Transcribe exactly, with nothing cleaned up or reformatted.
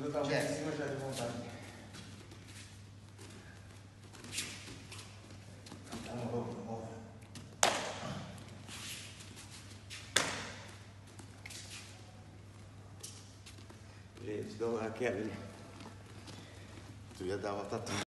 eu tava em cima já de vontade. Gente, dá uma queda. Tu ia dar uma tatuagem.